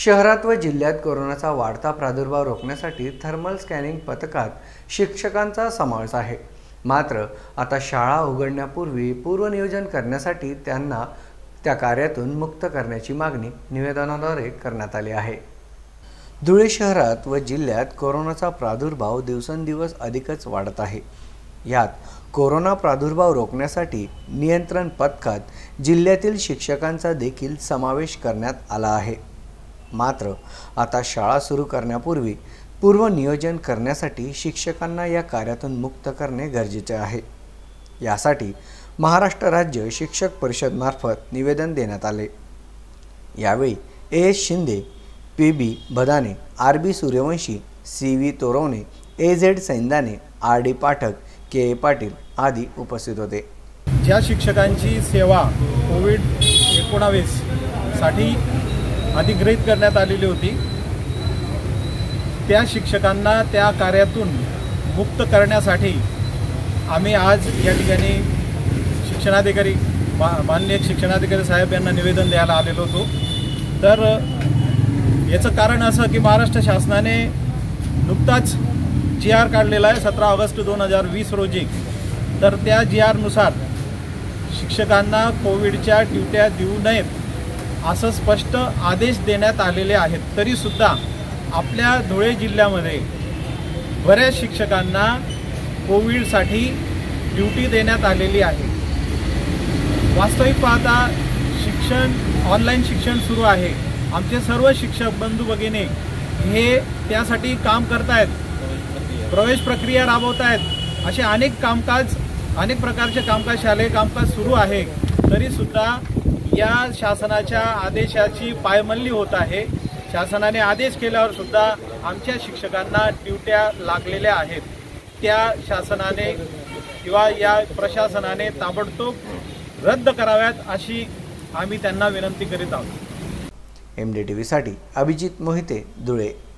शहरात व जिल्ह्यात कोरोनाचा वाढता प्रादुर्भाव रोखण्यासाठी थर्मल स्कॅनिंग पथकात शिक्षकांचा समावेश आहे। मात्र आता शाळा उघडण्यापूर्वी पूर्वनियोजन करण्यासाठी त्यांना त्या कार्यातून मुक्त करण्याची मागणी निवेदनाद्वारे करण्यात आली आहे। धुळे शहरात व जिल्ह्यात कोरोनाचा प्रादुर्भाव दिवसेंदिवस अधिकच वाढत आहे। यात कोरोना प्रादुर्भाव रोखण्यासाठी नियंत्रण पथकात जिल्ह्यातील शिक्षकांचा देखील समावेश करण्यात आला आहे। मात्र आता शाळा सुरू करण्यापूर्वी पूर्वनियोजन करण्यासाठी शिक्षकांना या कार्यातून मुक्त करणे गरजेचे आहे। यासाठी महाराष्ट्र राज्य शिक्षक परिषद मार्फत निवेदन देण्यात आले। यावेळी S Shinde, PB Bhadane, RB Suryavanshi, CV Torvane, AZ Saindane, RD Pathak, K Patil आदी उपस्थित होते। ज्या शिक्षकांची सेवा कोविड-19 साठी अधिग्रहित करण्यात आलेली होती त्या शिक्षकांना त्या कार्यातून मुक्त करण्यासाठी आम्ही आज या ठिकाणी शिक्षणाधिकारी माननीय शिक्षणाधिकारी साहेब यांना निवेदन द्यायला आलेलो होतो। तर याचं कारण असं की महाराष्ट्र शासनाने नुकताच GR काढलेला आहे 17 ऑगस्ट 2020 रोजी। तर त्या GR नुसार शिक्षकांना कोविडच्या ड्युट्या देऊ नयेत असं स्पष्ट आदेश देण्यात आलेले आहेत। तरीसुद्धा आपल्या धुळे जिल्ह्यामध्ये बऱ्याच शिक्षकांना कोविडसाठी ड्युटी देण्यात आलेली आहे। वास्तविक पाहता ऑनलाईन शिक्षण सुरू आहे। आमचे सर्व शिक्षक बंधू भगिनी हे त्यासाठी काम करतायत, प्रवेश प्रक्रिया राबवतायत, असे अनेक प्रकारचे कामकाज शालेय कामकाज सुरू आहे। तरीसुद्धा या शासनाच्या आदेशाची पायमल्ली होत आहे। शासनाने आदेश केल्यावर सुद्धा आमच्या शिक्षकांना ड्युट्या लागलेल्या आहेत। त्या शासनाने किंवा या प्रशासनाने ताबडतोब रद्द कराव्यात अशी आम्ही त्यांना विनंती करीत आहोत। MDTV साठी अभिजित मोहिते, धुळे।